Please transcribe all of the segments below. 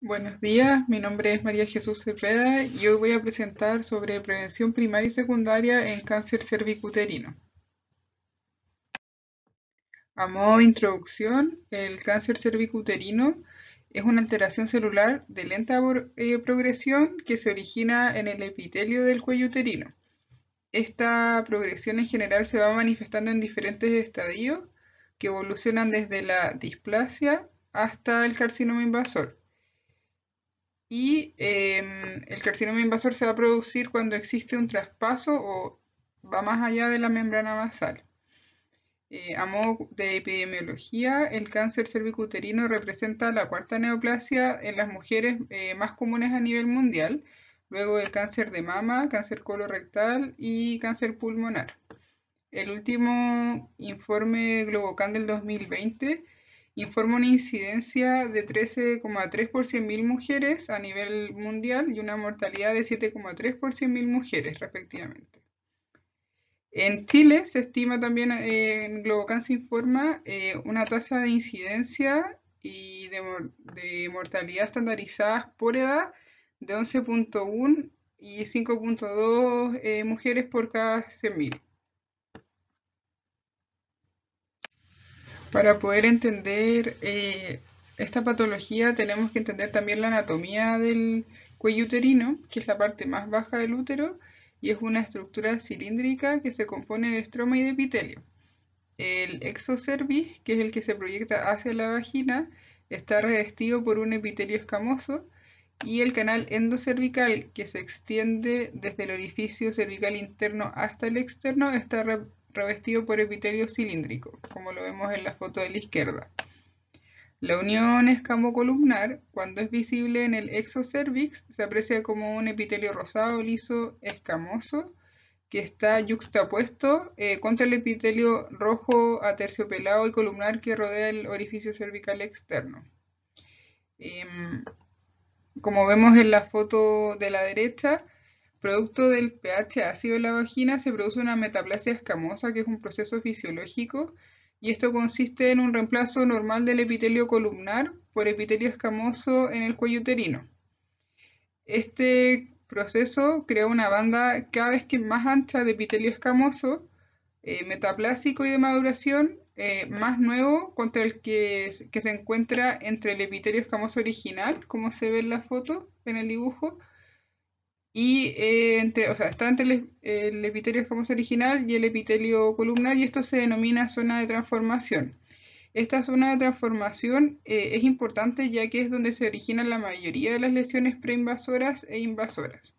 Buenos días, mi nombre es María Jesús Cepeda y hoy voy a presentar sobre prevención primaria y secundaria en cáncer cervicuterino. A modo de introducción, el cáncer cervicuterino es una alteración celular de lenta progresión que se origina en el epitelio del cuello uterino. Esta progresión en general se va manifestando en diferentes estadios que evolucionan desde la displasia hasta el carcinoma invasor. Y el carcinoma invasor se va a producir cuando existe un traspaso o va más allá de la membrana basal. A modo de epidemiología, el cáncer cervicuterino representa la cuarta neoplasia en las mujeres más comunes a nivel mundial, luego del cáncer de mama, cáncer colorectal y cáncer pulmonar. El último informe Globocan del 2020 informa una incidencia de 13,3 por 100.000 mujeres a nivel mundial y una mortalidad de 7,3 por 100.000 mujeres, respectivamente. En Chile se estima también, en Globocan se informa una tasa de incidencia y de mortalidad estandarizadas por edad de 11,1 y 5,2 mujeres por cada 100.000. Para poder entender esta patología tenemos que entender también la anatomía del cuello uterino, que es la parte más baja del útero, y es una estructura cilíndrica que se compone de estroma y de epitelio. El exocervix, que es el que se proyecta hacia la vagina, está revestido por un epitelio escamoso, y el canal endocervical, que se extiende desde el orificio cervical interno hasta el externo, está revestido por epitelio cilíndrico, como lo vemos en la foto de la izquierda. La unión escamocolumnar, cuando es visible en el exocervix, se aprecia como un epitelio rosado, liso, escamoso, que está yuxtapuesto contra el epitelio rojo aterciopelado y columnar que rodea el orificio cervical externo. Como vemos en la foto de la derecha, producto del pH ácido de la vagina se produce una metaplasia escamosa, que es un proceso fisiológico, y esto consiste en un reemplazo normal del epitelio columnar por epitelio escamoso en el cuello uterino. Este proceso crea una banda cada vez que más ancha de epitelio escamoso, metaplásico y de maduración, más nuevo contra el que se encuentra entre el epitelio escamoso original, como se ve en la foto, en el dibujo, y o sea, está entre el epitelio escamoso original y el epitelio columnar, y esto se denomina zona de transformación. Esta zona de transformación es importante ya que es donde se originan la mayoría de las lesiones preinvasoras e invasoras.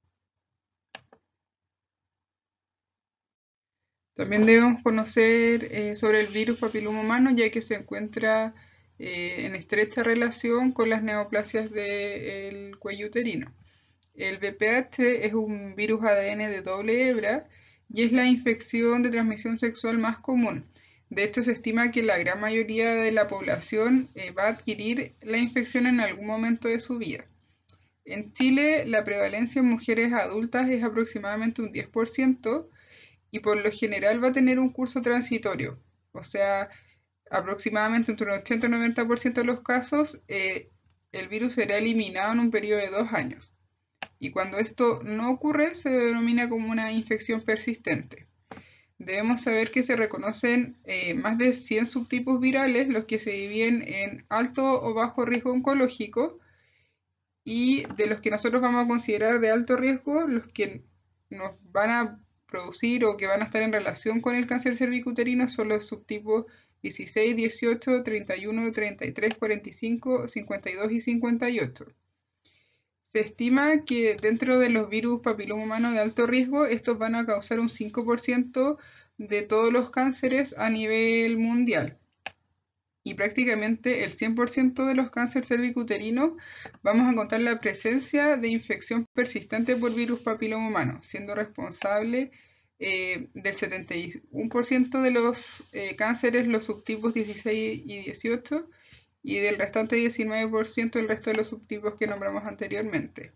También debemos conocer sobre el virus papiloma humano, ya que se encuentra en estrecha relación con las neoplasias del cuello uterino. El VPH es un virus ADN de doble hebra y es la infección de transmisión sexual más común. De hecho, se estima que la gran mayoría de la población va a adquirir la infección en algún momento de su vida. En Chile, la prevalencia en mujeres adultas es aproximadamente un 10% y por lo general va a tener un curso transitorio. O sea, aproximadamente entre un 80 y 90% de los casos, el virus será eliminado en un periodo de 2 años. Y cuando esto no ocurre, se denomina como una infección persistente. Debemos saber que se reconocen más de 100 subtipos virales, los que se dividen en alto o bajo riesgo oncológico, y de los que nosotros vamos a considerar de alto riesgo, los que nos van a producir o que van a estar en relación con el cáncer cervicuterino son los subtipos 16, 18, 31, 33, 45, 52 y 58. Se estima que dentro de los virus papiloma humano de alto riesgo, estos van a causar un 5% de todos los cánceres a nivel mundial. Y prácticamente el 100% de los cánceres cervicuterinos vamos a encontrar la presencia de infección persistente por virus papiloma humano, siendo responsable del 71% de los cánceres los subtipos 16 y 18, y del restante 19% el resto de los subtipos que nombramos anteriormente.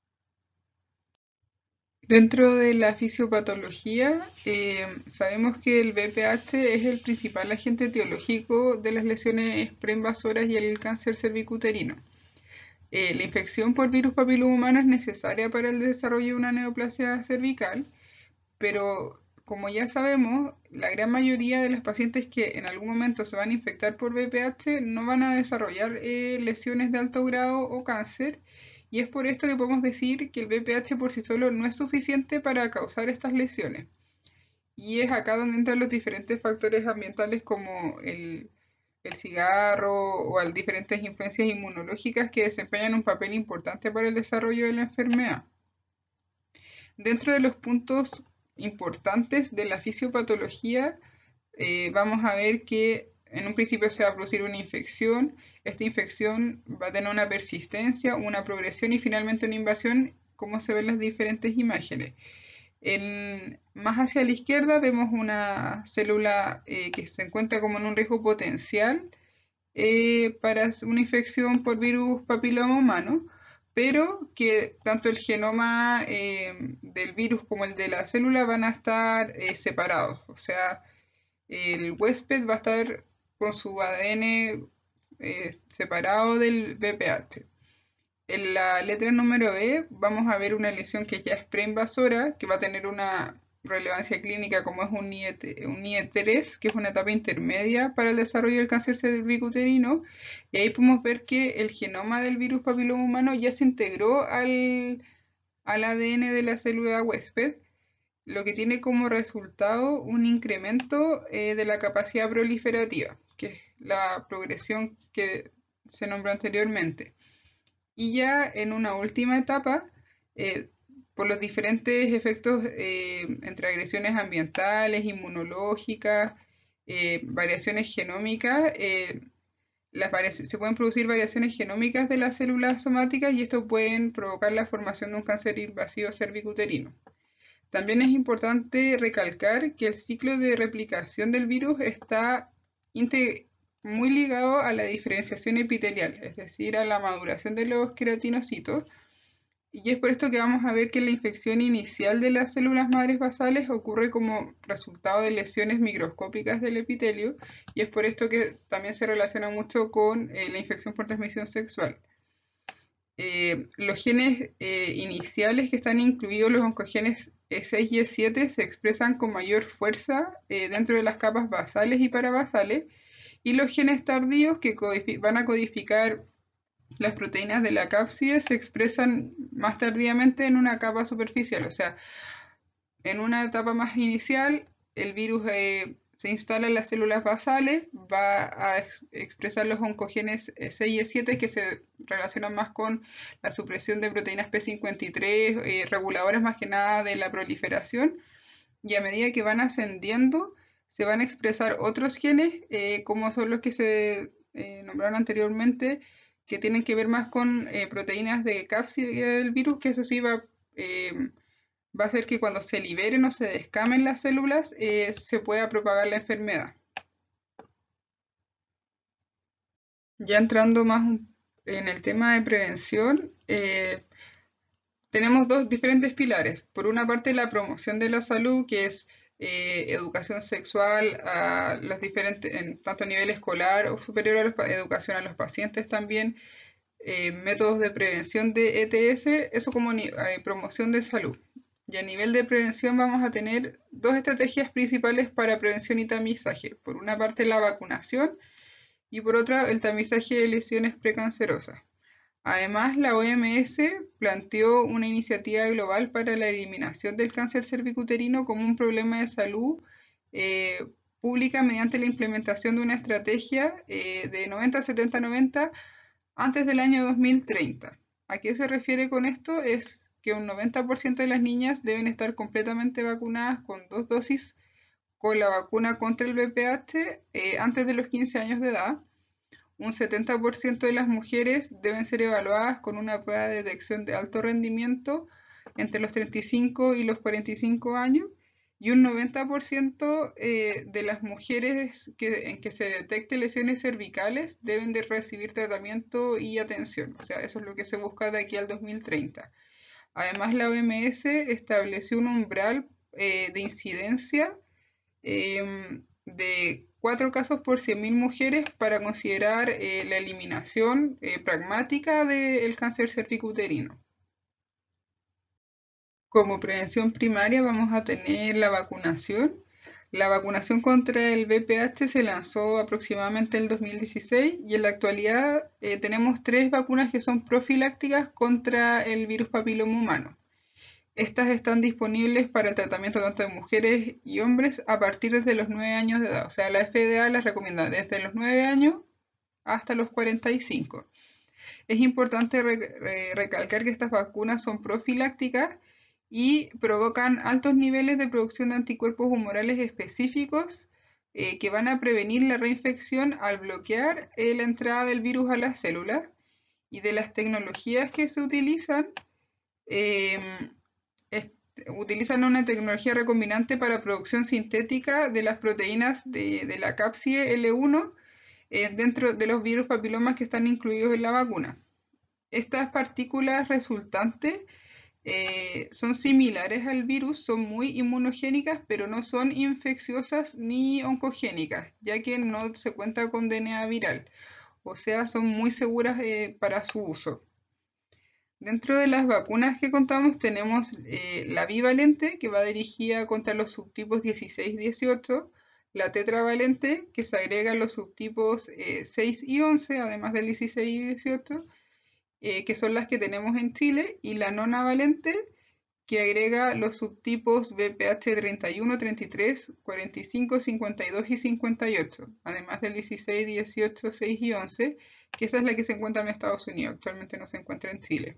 Dentro de la fisiopatología, sabemos que el VPH es el principal agente etiológico de las lesiones preinvasoras y el cáncer cervicuterino. La infección por virus papiloma humano es necesaria para el desarrollo de una neoplasia cervical, pero como ya sabemos, la gran mayoría de los pacientes que en algún momento se van a infectar por VPH no van a desarrollar lesiones de alto grado o cáncer, y es por esto que podemos decir que el VPH por sí solo no es suficiente para causar estas lesiones. Y es acá donde entran los diferentes factores ambientales como el cigarro o las diferentes influencias inmunológicas que desempeñan un papel importante para el desarrollo de la enfermedad. Dentro de los puntos importantes de la fisiopatología, vamos a ver que en un principio se va a producir una infección, esta infección va a tener una persistencia, una progresión y finalmente una invasión, como se ven en las diferentes imágenes. Más hacia la izquierda vemos una célula que se encuentra como en un riesgo potencial para una infección por virus papiloma humano, pero que tanto el genoma del virus como el de la célula van a estar separados. O sea, el huésped va a estar con su ADN separado del VPH. En la letra número B vamos a ver una lesión que ya es preinvasora, que va a tener una relevancia clínica como es un IE3, que es una etapa intermedia para el desarrollo del cáncer cervicuterino. Y ahí podemos ver que el genoma del virus papiloma humano ya se integró al ADN de la célula huésped, lo que tiene como resultado un incremento de la capacidad proliferativa, que es la progresión que se nombró anteriormente. Y ya en una última etapa, eh, por los diferentes efectos entre agresiones ambientales, inmunológicas, variaciones genómicas, se pueden producir variaciones genómicas de las células somáticas y esto pueden provocar la formación de un cáncer invasivo cervicuterino. También es importante recalcar que el ciclo de replicación del virus está muy ligado a la diferenciación epitelial, es decir, a la maduración de los queratinocitos, y es por esto que vamos a ver que la infección inicial de las células madres basales ocurre como resultado de lesiones microscópicas del epitelio, y es por esto que también se relaciona mucho con la infección por transmisión sexual. Los genes iniciales que están incluidos, los oncogenes E6 y E7, se expresan con mayor fuerza dentro de las capas basales y parabasales, y los genes tardíos que van a codificar las proteínas de la cápside se expresan más tardíamente en una capa superficial, o sea, en una etapa más inicial, el virus se instala en las células basales, va a expresar los oncogenes 6 y 7 que se relacionan más con la supresión de proteínas P53, reguladoras más que nada de la proliferación, y a medida que van ascendiendo, se van a expresar otros genes, como son los que se nombraron anteriormente, que tienen que ver más con proteínas de cápside del virus, que eso sí va a hacer que cuando se liberen o se descamen las células se pueda propagar la enfermedad. Ya entrando más en el tema de prevención, tenemos dos diferentes pilares. Por una parte, la promoción de la salud, que es educación sexual a los diferentes, en tanto a nivel escolar o superior a educación a los pacientes también, métodos de prevención de ETS, eso como promoción de salud. Y a nivel de prevención vamos a tener dos estrategias principales para prevención y tamizaje. Por una parte la vacunación y por otra el tamizaje de lesiones precancerosas. Además, la OMS planteó una iniciativa global para la eliminación del cáncer cervicuterino como un problema de salud eh, pública mediante la implementación de una estrategia de 90-70-90 antes del año 2030. ¿A qué se refiere con esto? Es que un 90% de las niñas deben estar completamente vacunadas con 2 dosis con la vacuna contra el VPH antes de los 15 años de edad. Un 70% de las mujeres deben ser evaluadas con una prueba de detección de alto rendimiento entre los 35 y los 45 años, y un 90% de las mujeres en que se detecte lesiones cervicales deben de recibir tratamiento y atención. O sea, eso es lo que se busca de aquí al 2030. Además, la OMS estableció un umbral de incidencia de 4 casos por 100.000 mujeres para considerar la eliminación pragmática del cáncer cervicuterino. Como prevención primaria vamos a tener la vacunación. La vacunación contra el VPH se lanzó aproximadamente en el 2016 y en la actualidad tenemos 3 vacunas que son profilácticas contra el virus papiloma humano. Estas están disponibles para el tratamiento tanto de mujeres y hombres a partir desde los 9 años de edad. O sea, la FDA las recomienda desde los 9 años hasta los 45. Es importante recalcar que estas vacunas son profilácticas y provocan altos niveles de producción de anticuerpos humorales específicos que van a prevenir la reinfección al bloquear la entrada del virus a las células. Y de las tecnologías que se utilizan, utilizan una tecnología recombinante para producción sintética de las proteínas de la cápside L1 dentro de los virus papilomas que están incluidos en la vacuna. Estas partículas resultantes son similares al virus, son muy inmunogénicas, pero no son infecciosas ni oncogénicas, ya que no se cuenta con DNA viral, o sea, son muy seguras para su uso. Dentro de las vacunas que contamos tenemos la bivalente, que va dirigida contra los subtipos 16 y 18, la tetravalente, que se agrega a los subtipos 6 y 11, además del 16 y 18, que son las que tenemos en Chile, y la nonavalente, que agrega los subtipos VPH 31, 33, 45, 52 y 58, además del 16, 18, 6 y 11, que esa es la que se encuentra en Estados Unidos, actualmente no se encuentra en Chile.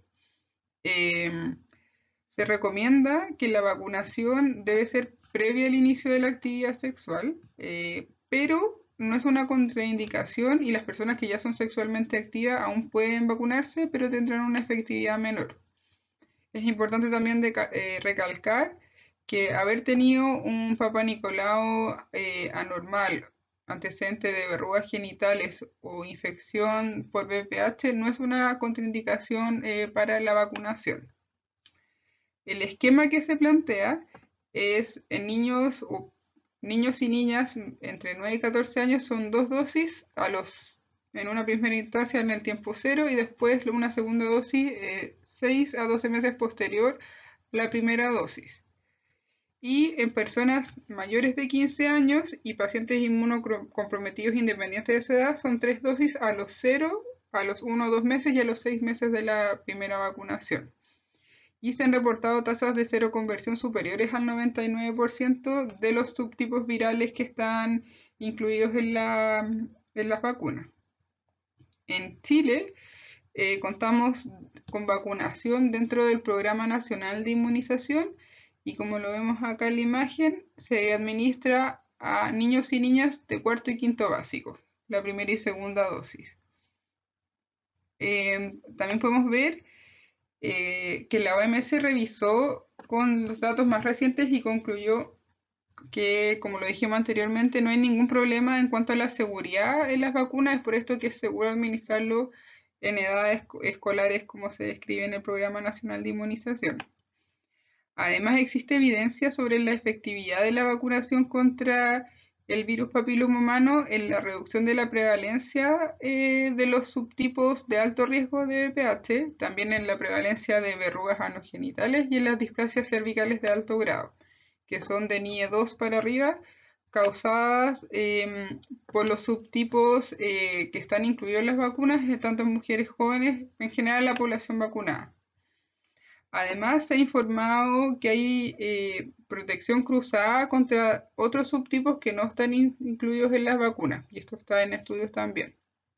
Se recomienda que la vacunación debe ser previa al inicio de la actividad sexual, pero no es una contraindicación y las personas que ya son sexualmente activas aún pueden vacunarse, pero tendrán una efectividad menor. Es importante también recalcar que haber tenido un Papá Nicolau anormal, antecedente de verrugas genitales o infección por VPH no es una contraindicación para la vacunación. El esquema que se plantea es en niños y niñas entre 9 y 14 años son 2 dosis en una primera instancia en el tiempo cero y después una segunda dosis 6 a 12 meses posterior la primera dosis. Y en personas mayores de 15 años y pacientes inmunocomprometidos independientes de su edad son 3 dosis a los 0, a los 1 o 2 meses y a los 6 meses de la primera vacunación. Y se han reportado tasas de seroconversión superiores al 99% de los subtipos virales que están incluidos en las vacunas. En Chile contamos con vacunación dentro del Programa Nacional de Inmunización y como lo vemos acá en la imagen, se administra a niños y niñas de cuarto y quinto básico, la primera y segunda dosis. También podemos ver que la OMS revisó con los datos más recientes y concluyó que, como lo dijimos anteriormente, no hay ningún problema en cuanto a la seguridad en las vacunas, es por esto que es seguro administrarlo en edades escolares como se describe en el Programa Nacional de Inmunización. Además, existe evidencia sobre la efectividad de la vacunación contra el virus papiloma humano en la reducción de la prevalencia de los subtipos de alto riesgo de VPH, también en la prevalencia de verrugas anogenitales y en las displasias cervicales de alto grado, que son de NIE 2 para arriba, causadas por los subtipos que están incluidos en las vacunas, tanto en mujeres jóvenes, en general la población vacunada. Además, se ha informado que hay protección cruzada contra otros subtipos que no están incluidos en las vacunas, y esto está en estudios también.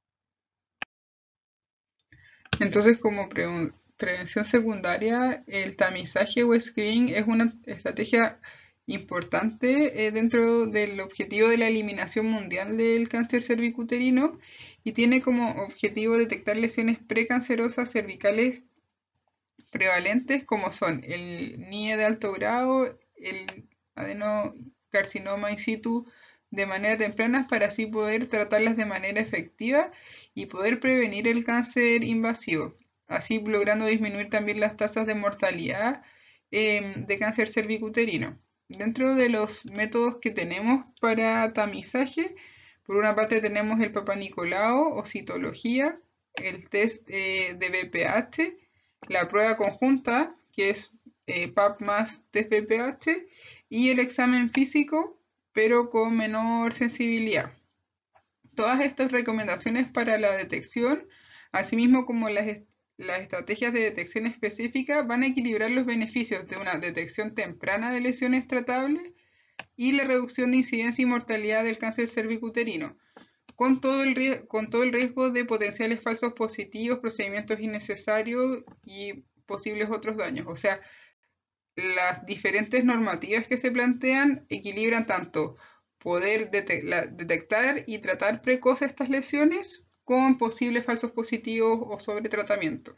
Entonces, como prevención secundaria, el tamizaje o screening es una estrategia importante dentro del objetivo de la eliminación mundial del cáncer cervicuterino y tiene como objetivo detectar lesiones precancerosas cervicales prevalentes como son el NIE de alto grado, el adenocarcinoma in situ de manera temprana para así poder tratarlas de manera efectiva y poder prevenir el cáncer invasivo, así logrando disminuir también las tasas de mortalidad de cáncer cervicuterino. Dentro de los métodos que tenemos para tamizaje, Por una parte tenemos el Papa Nicolau o citología, el test de BPH, la prueba conjunta, que es PAP más test BPH, y el examen físico, pero con menor sensibilidad. Todas estas recomendaciones para la detección, asimismo como las estrategias de detección específica, van a equilibrar los beneficios de una detección temprana de lesiones tratables y la reducción de incidencia y mortalidad del cáncer cervicuterino, con todo el riesgo de potenciales falsos positivos, procedimientos innecesarios y posibles otros daños. O sea, las diferentes normativas que se plantean equilibran tanto poder detectar y tratar precoz estas lesiones con posibles falsos positivos o sobretratamiento.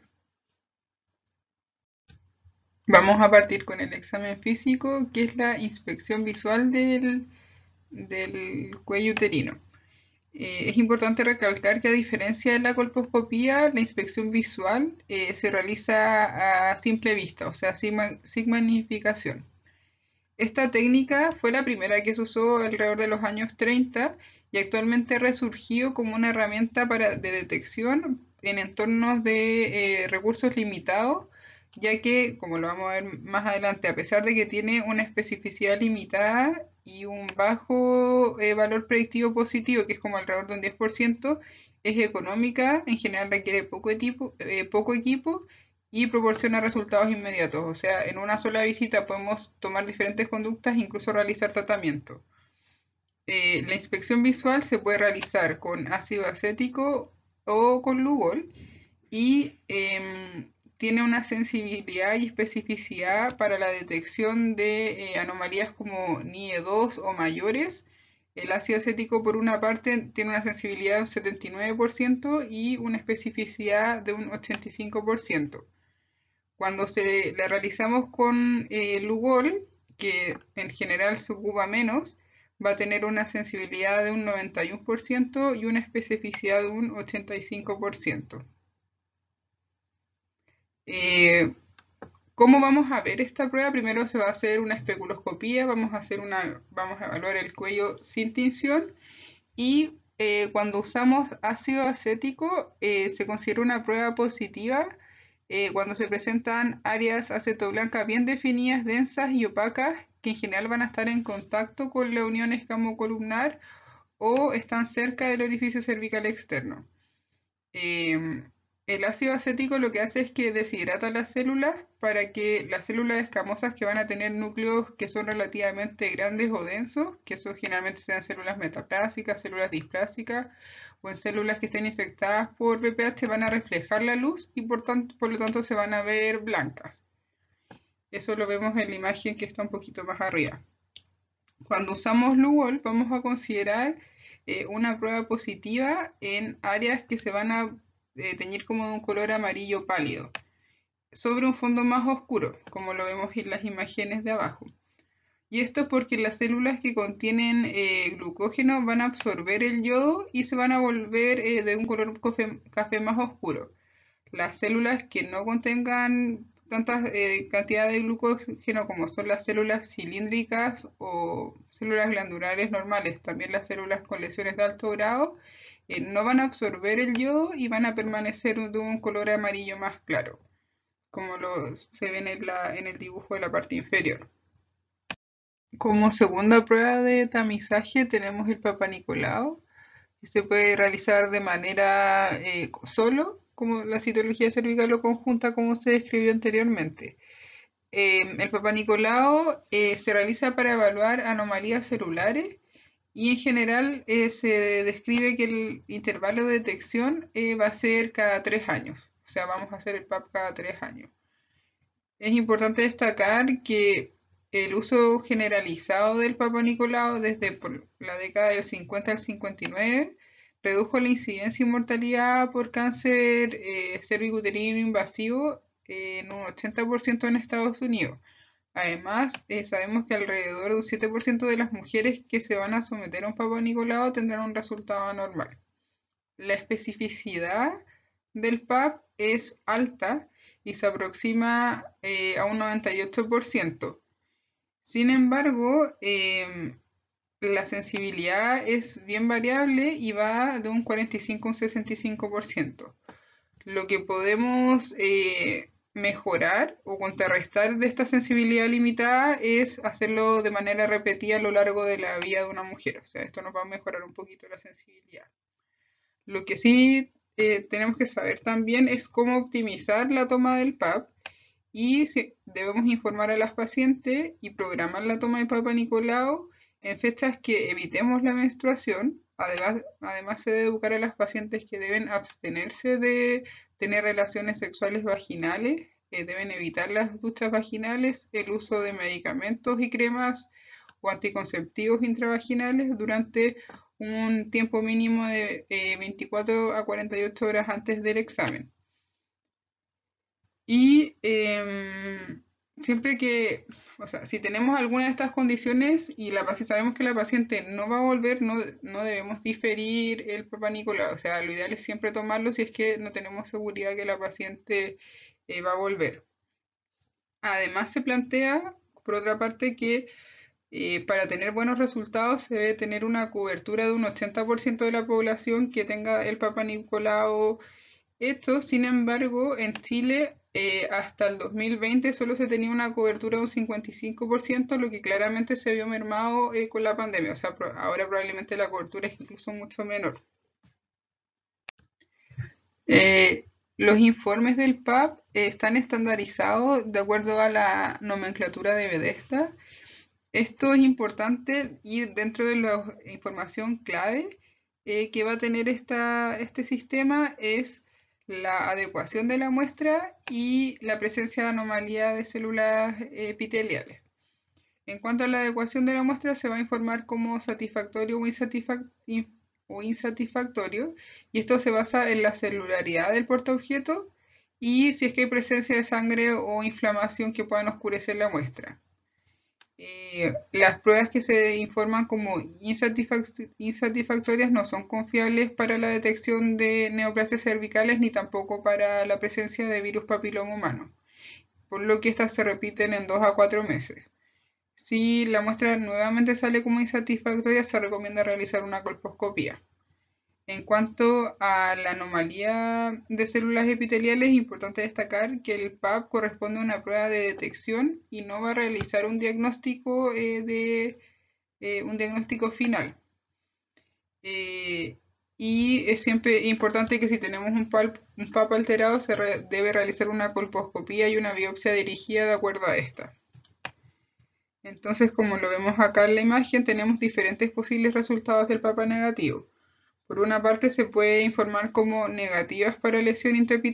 Vamos a partir con el examen físico, que es la inspección visual del cuello uterino. Es importante recalcar que a diferencia de la colposcopía, la inspección visual se realiza a simple vista, o sea, sin magnificación. Esta técnica fue la primera que se usó alrededor de los años 30 y actualmente ha resurgido como una herramienta de detección en entornos de recursos limitados, ya que, como lo vamos a ver más adelante, a pesar de que tiene una especificidad limitada y un bajo valor predictivo positivo, que es como alrededor de un 10%, es económica, en general requiere poco equipo y proporciona resultados inmediatos. O sea, en una sola visita podemos tomar diferentes conductas e incluso realizar tratamiento. La inspección visual se puede realizar con ácido acético o con Lugol y tiene una sensibilidad y especificidad para la detección de anomalías como NIE2 o mayores. El ácido acético, por una parte, tiene una sensibilidad de un 79% y una especificidad de un 85%. Cuando la realizamos con Lugol, que en general se ocupa menos, va a tener una sensibilidad de un 91% y una especificidad de un 85%. Eh, ¿Cómo vamos a ver esta prueba? Primero se va a hacer una especuloscopía, vamos a evaluar el cuello sin tinción y cuando usamos ácido acético se considera una prueba positiva cuando se presentan áreas acetoblancas bien definidas, densas y opacas que en general van a estar en contacto con la unión escamocolumnar o están cerca del orificio cervical externo. Em, el ácido acético lo que hace es que deshidrata las células para que las células escamosas que van a tener núcleos que son relativamente grandes o densos, que eso generalmente sean células metaplásicas, células displásicas o en células que estén infectadas por VPH, van a reflejar la luz y por lo tanto se van a ver blancas. Eso lo vemos en la imagen que está un poquito más arriba. Cuando usamos Lugol vamos a considerar una prueba positiva en áreas que se van a teñir como de un color amarillo pálido, sobre un fondo más oscuro, como lo vemos en las imágenes de abajo. Y esto es porque las células que contienen glucógeno van a absorber el yodo y se van a volver de un color café más oscuro. Las células que no contengan tanta cantidad de glucógeno como son las células cilíndricas o células glandulares normales, también las células con lesiones de alto grado, no van a absorber el yodo y van a permanecer de un color amarillo más claro, como se ve en el dibujo de la parte inferior. Como segunda prueba de tamizaje tenemos el Papa Nicolau, que se puede realizar de manera solo, como la citología cervical o conjunta, como se describió anteriormente. El Papa Nicolau se realiza para evaluar anomalías celulares y en general se describe que el intervalo de detección va a ser cada 3 años, o sea, vamos a hacer el PAP cada 3 años. Es importante destacar que el uso generalizado del Papa Nicolau desde por la década del 50 al 59 redujo la incidencia y mortalidad por cáncer cervicuterino invasivo en un 80% en Estados Unidos. Además, sabemos que alrededor de un 7% de las mujeres que se van a someter a un Papa Nicolau tendrán un resultado anormal. La especificidad del PAP es alta y se aproxima a un 98%. Sin embargo, la sensibilidad es bien variable y va de un 45 a un 65%. Lo que podemos mejorar o contrarrestar de esta sensibilidad limitada es hacerlo de manera repetida a lo largo de la vida de una mujer. O sea, esto nos va a mejorar un poquito la sensibilidad. Lo que sí tenemos que saber también es cómo optimizar la toma del PAP y debemos informar a las pacientes y programar la toma de Papa Nicolau en fechas que evitemos la menstruación. Además, se debe educar a las pacientes que deben abstenerse de tener relaciones sexuales vaginales, deben evitar las duchas vaginales, el uso de medicamentos y cremas o anticonceptivos intravaginales durante un tiempo mínimo de 24 a 48 horas antes del examen. Y siempre que, o sea, si tenemos alguna de estas condiciones y sabemos que la paciente no va a volver, no debemos diferir el Papa Nicolau. O sea, lo ideal es siempre tomarlo si es que no tenemos seguridad que la paciente va a volver. Además, se plantea, por otra parte, que para tener buenos resultados se debe tener una cobertura de un 80% de la población que tenga el Papa Nicolau hecho. Sin embargo, en Chile hasta el 2020 solo se tenía una cobertura de un 55%, lo que claramente se vio mermado con la pandemia. O sea, ahora probablemente la cobertura es incluso mucho menor. Eh, los informes del PAP están estandarizados de acuerdo a la nomenclatura de Bethesda. Esto es importante y dentro de la información clave que va a tener este sistema es la adecuación de la muestra y la presencia de anomalía de células epiteliales. En cuanto a la adecuación de la muestra, se va a informar como satisfactorio o insatisfactorio, y esto se basa en la celularidad del portaobjeto y si es que hay presencia de sangre o inflamación que puedan oscurecer la muestra. Las pruebas que se informan como insatisfactorias no son confiables para la detección de neoplasias cervicales ni tampoco para la presencia de virus papiloma humano, por lo que estas se repiten en 2 a 4 meses. Si la muestra nuevamente sale como insatisfactoria, se recomienda realizar una colposcopía. En cuanto a la anomalía de células epiteliales, es importante destacar que el PAP corresponde a una prueba de detección y no va a realizar un diagnóstico un diagnóstico final. Y es siempre importante que si tenemos un PAP alterado, debe realizar una colposcopía y una biopsia dirigida de acuerdo a esta. Entonces, como lo vemos acá en la imagen, tenemos diferentes posibles resultados del PAP negativo. Por una parte, se puede informar como negativas para lesión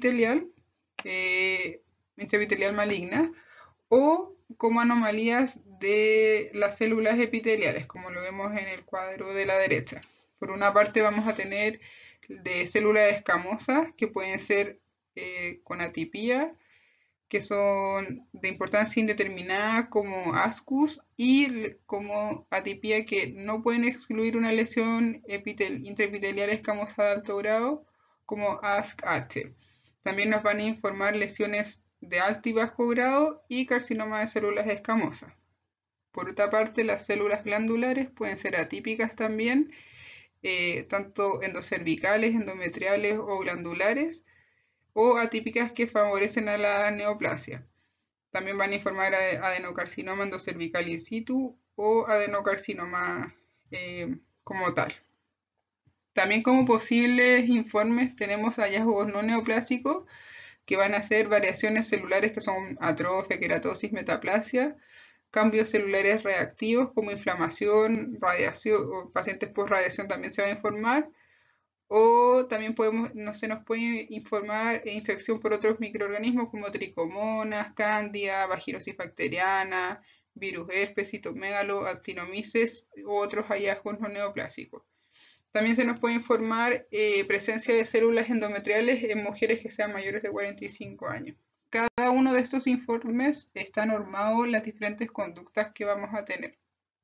intraepitelial maligna, o como anomalías de las células epiteliales, como lo vemos en el cuadro de la derecha. Por una parte, vamos a tener de células escamosas que pueden ser con atipía, que son de importancia indeterminada como ASCUS y como atipía que no pueden excluir una lesión intraepitelial escamosa de alto grado como ASC-H. También nos van a informar lesiones de alto y bajo grado y carcinoma de células escamosas. Por otra parte, las células glandulares pueden ser atípicas también, tanto endocervicales, endometriales o glandulares, o atípicas que favorecen a la neoplasia. También van a informar adenocarcinoma endocervical in situ o adenocarcinoma como tal. También como posibles informes tenemos hallazgos no neoplásicos que van a ser variaciones celulares que son atrofia, queratosis, metaplasia, cambios celulares reactivos como inflamación, radiación, o pacientes post radiación también se va a informar, o también no se nos puede informar infección por otros microorganismos como tricomonas, cándida, vaginosis bacteriana, virus herpes, citomegalo, actinomices u otros hallazgos no neoplásicos. También se nos puede informar presencia de células endometriales en mujeres que sean mayores de 45 años. Cada uno de estos informes está normado en las diferentes conductas que vamos a tener.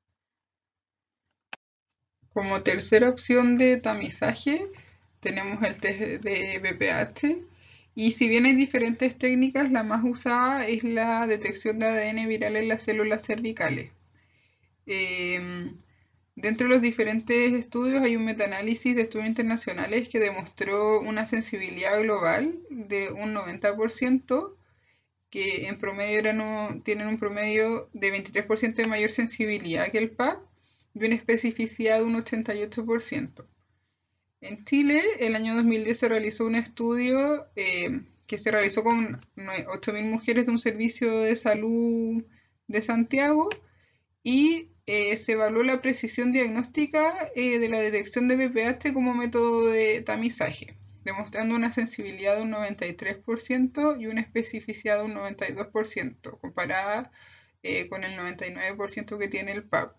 Como tercera opción de tamizaje tenemos el test de BPH, y si bien hay diferentes técnicas, la más usada es la detección de ADN viral en las células cervicales. Dentro de los diferentes estudios hay un metaanálisis de estudios internacionales que demostró una sensibilidad global de un 90%, que en promedio tienen un promedio de 23% de mayor sensibilidad que el PAP y una especificidad de un 88%. En Chile, el año 2010 se realizó un estudio que se realizó con 8.000 mujeres de un servicio de salud de Santiago y se evaluó la precisión diagnóstica de la detección de VPH como método de tamizaje, demostrando una sensibilidad de un 93% y una especificidad de un 92%, comparada con el 99% que tiene el PAP.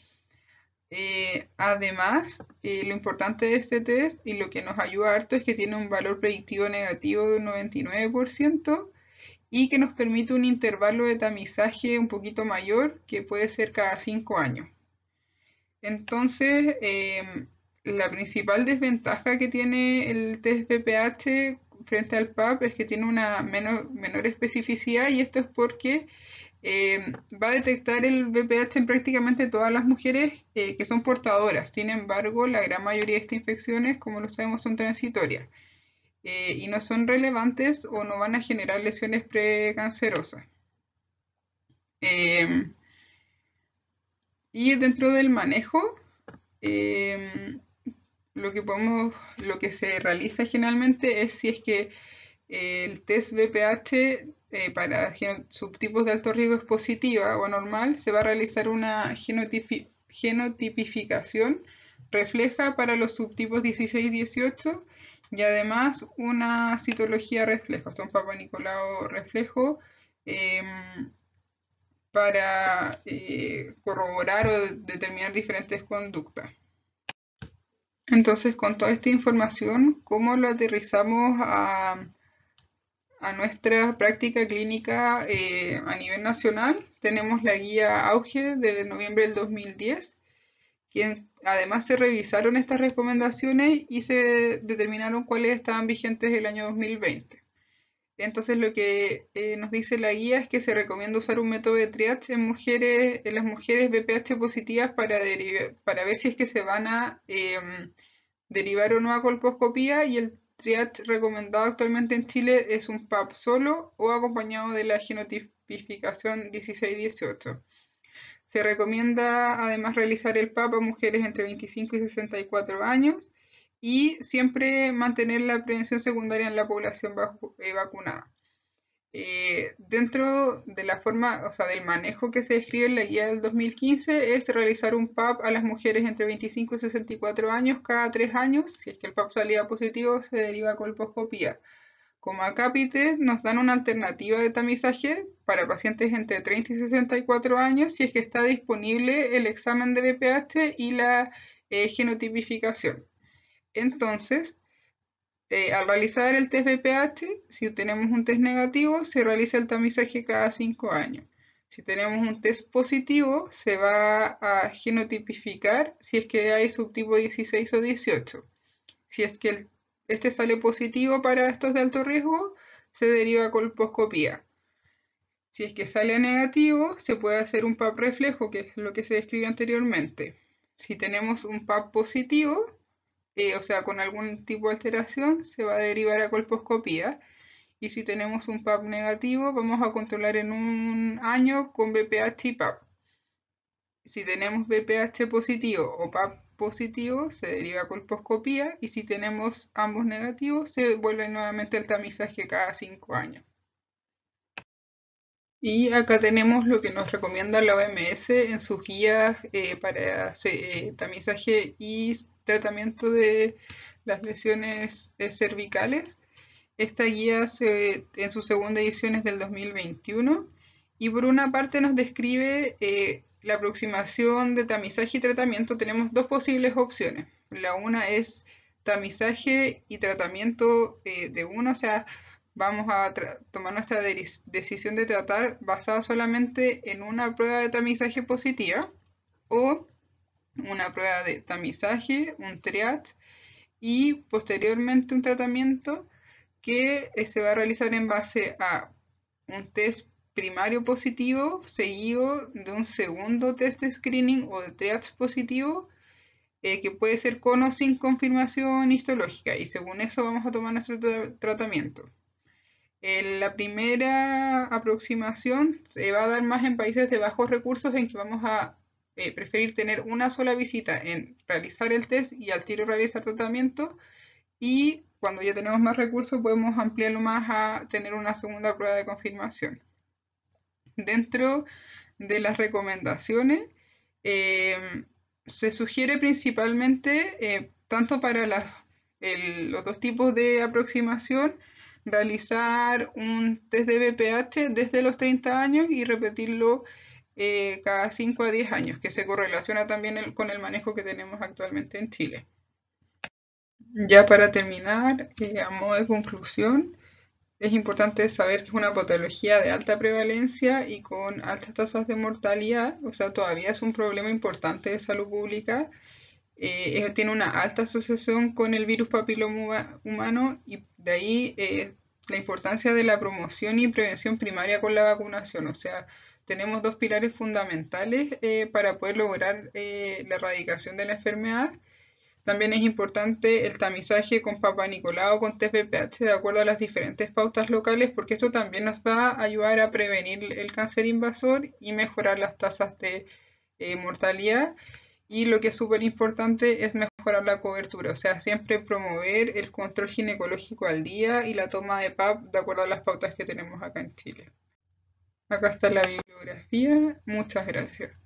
Además, lo importante de este test y lo que nos ayuda harto es que tiene un valor predictivo negativo de un 99% y que nos permite un intervalo de tamizaje un poquito mayor, que puede ser cada 5 años. Entonces, la principal desventaja que tiene el test VPH frente al PAP es que tiene una menor especificidad, y esto es porque va a detectar el VPH en prácticamente todas las mujeres que son portadoras. Sin embargo, la gran mayoría de estas infecciones, como lo sabemos, son transitorias y no son relevantes o no van a generar lesiones precancerosas. Eh, y dentro del manejo, eh, lo que se realiza generalmente es, si es que el test VPH para subtipos de alto riesgo es positiva o normal, se va a realizar una genotipificación refleja para los subtipos 16 y 18, y además una citología reflejo, son Papa Nicolau reflejo, em, para corroborar o determinar diferentes conductas. Entonces, con toda esta información, ¿cómo lo aterrizamos a nuestra práctica clínica a nivel nacional? Tenemos la guía Auge de noviembre del 2010, que además se revisaron estas recomendaciones y se determinaron cuáles estaban vigentes el año 2020. Entonces, lo que nos dice la guía es que se recomienda usar un método de triage en las mujeres VPH positivas para ver si es que se van a derivar o no a colposcopía, y el triage recomendado actualmente en Chile es un PAP solo o acompañado de la genotipificación 16-18. Se recomienda además realizar el PAP a mujeres entre 25 y 64 años y siempre mantener la prevención secundaria en la población vacunada. Dentro de la forma, o sea, del manejo que se describe en la guía del 2015, es realizar un PAP a las mujeres entre 25 y 64 años cada 3 años. Si es que el PAP salía positivo, se deriva a colposcopía. Como acápites, nos dan una alternativa de tamizaje para pacientes entre 30 y 64 años si es que está disponible el examen de VPH y la genotipificación. Entonces, al realizar el test VPH, si tenemos un test negativo, se realiza el tamizaje cada 5 años. Si tenemos un test positivo, se va a genotipificar si es que hay subtipo 16 o 18. Si es que este sale positivo para estos de alto riesgo, se deriva a colposcopía. Si es que sale negativo, se puede hacer un PAP reflejo, que es lo que se describió anteriormente. Si tenemos un PAP positivo, o sea, con algún tipo de alteración, se va a derivar a colposcopía. Y si tenemos un PAP negativo, vamos a controlar en un año con VPH y PAP. Si tenemos VPH positivo o PAP positivo, se deriva a colposcopía, y si tenemos ambos negativos, se vuelve nuevamente el tamizaje cada 5 años. Y acá tenemos lo que nos recomienda la OMS en sus guías para tamizaje y tratamiento de las lesiones cervicales. Esta guía en su segunda edición es del 2021, y por una parte nos describe la aproximación de tamizaje y tratamiento. Tenemos dos posibles opciones. La una es tamizaje y tratamiento de uno, o sea, vamos a tomar nuestra decisión de tratar basada solamente en una prueba de tamizaje positiva, o una prueba de tamizaje, un triage, y posteriormente un tratamiento que se va a realizar en base a un test primario positivo seguido de un segundo test de screening o de triage positivo, que puede ser con o sin confirmación histológica, y según eso vamos a tomar nuestro tratamiento. La primera aproximación se va a dar más en países de bajos recursos, en que vamos a preferir tener una sola visita en realizar el test y al tiro realizar tratamiento, y cuando ya tenemos más recursos podemos ampliarlo más a tener una segunda prueba de confirmación. Dentro de las recomendaciones, se sugiere principalmente, tanto para los dos tipos de aproximación, realizar un test de BPH desde los 30 años y repetirlo cada 5 a 10 años, que se correlaciona también con el manejo que tenemos actualmente en Chile. Ya para terminar, a modo de conclusión, es importante saber que es una patología de alta prevalencia y con altas tasas de mortalidad, o sea, todavía es un problema importante de salud pública. Tiene una alta asociación con el virus papiloma humano, y de ahí la importancia de la promoción y prevención primaria con la vacunación. O sea, tenemos dos pilares fundamentales para poder lograr la erradicación de la enfermedad. También es importante el tamizaje con Papa Nicolau o con test VPH de acuerdo a las diferentes pautas locales, porque eso también nos va a ayudar a prevenir el cáncer invasor y mejorar las tasas de mortalidad. Y lo que es súper importante es mejorar la cobertura, o sea, siempre promover el control ginecológico al día y la toma de PAP de acuerdo a las pautas que tenemos acá en Chile. Acá está la bibliografía. Muchas gracias.